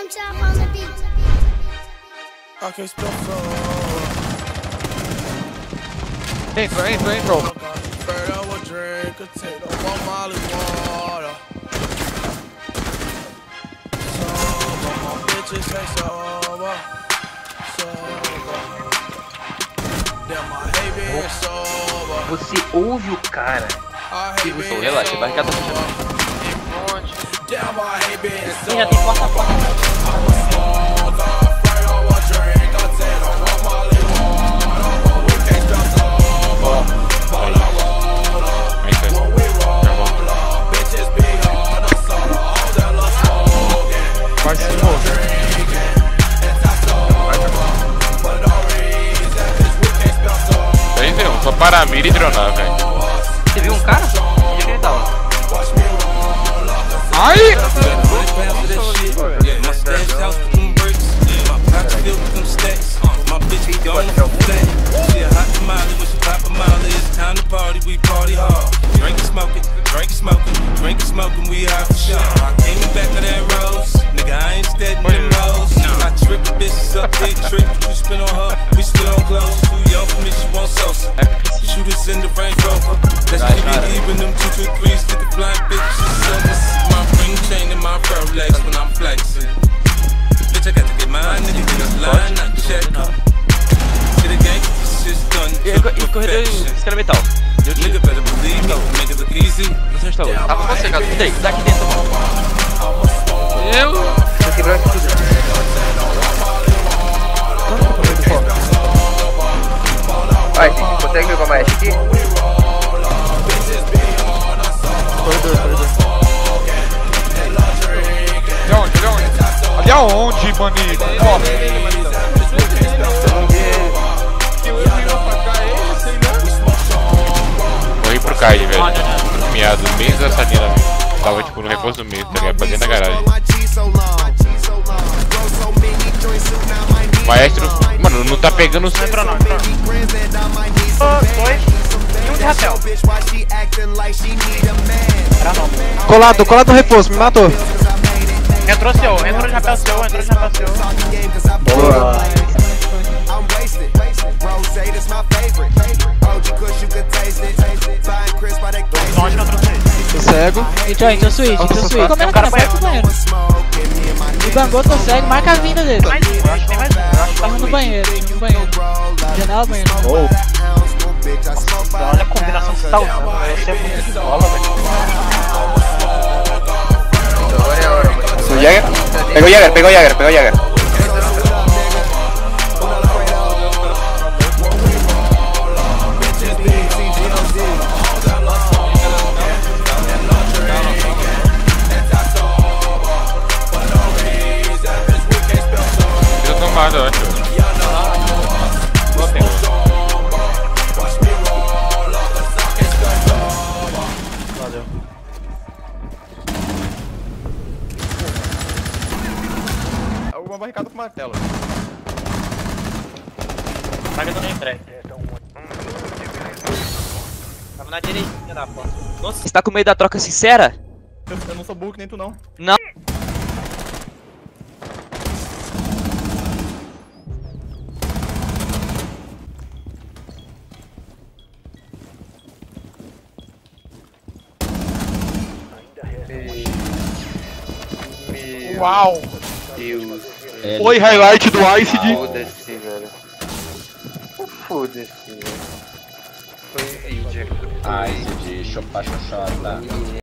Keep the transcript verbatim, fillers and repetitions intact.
Young Chop on the beat. I can't spell flow. Entrou, entrou, entrou. Bird, I will drink a taste of one Molly water. Sober, my bitches ain't sober. Sober. Damn, my baby is sober. Você ouve o cara. I hate being Relaxa, vai ficar sober. Damn, I hate being sober. Já tem porta a porta. Vai se mover. Aí, velho, só parar a mira e dronar, velho. Você viu um cara? Onde é que ele tava? Ai! Shooters in the Range Rover. Let's keep it even. Them two two threes, stick a flying bitches. This is my ring chain and my Rolex when I'm flexing. Bitch, I got to get mine. Nigga, get a line, not check. See the gang, this shit's done. Ele correu esse cara metal. Nigga better believe me, make it look easy. Você está louco? Tá com você, cara. Entrei, daqui dentro. Eu... Vou quebrar aqui tudo. Vai, consegue ver como é aqui? Corredor, corredor. De onde? De onde? Ali aonde, maninho? Corri pro Kai, velho. Miado, no meio da salina, velho. Tava tipo no repouso do meio, tá ligado? Pra dentro da garagem. Maestro, mano, não tá pegando os. Não entrou não, entrou. Dois e um de rapel. Era não. Colado, colado no reforço, me matou. Entrou seu, entrou de rapel seu, entrou de rapel seu. Boa. Tô cego. E Joy, tô switch, tô switch. Como é que tá perto do banheiro? E bangou, tô cego, marca a vinda dele. Mais um, eu acho que tem mais um. Eu acho que tá No banheiro, no banheiro. Janela, banheiro. Nossa, olha a combinação que você tá usando, velho. Você é muito de bola, velho. Agora é a hora, mano. Sou Jäger? Pegou Jäger, pegou Jäger, pegou Jäger. Fiz a tomada, eu acho. Valeu. Uma barricada com martelo. Paga do nem break. Tava na direitinha da porta. Nossa, Você tá com medo da troca sincera? Eu não sou burro que nem tu, não. Não. Uau! Deus. Foi highlight do Ice de. Foda-se, velho. Foda-se, velho. Foi ridículo. Ai, de chupar xoxota.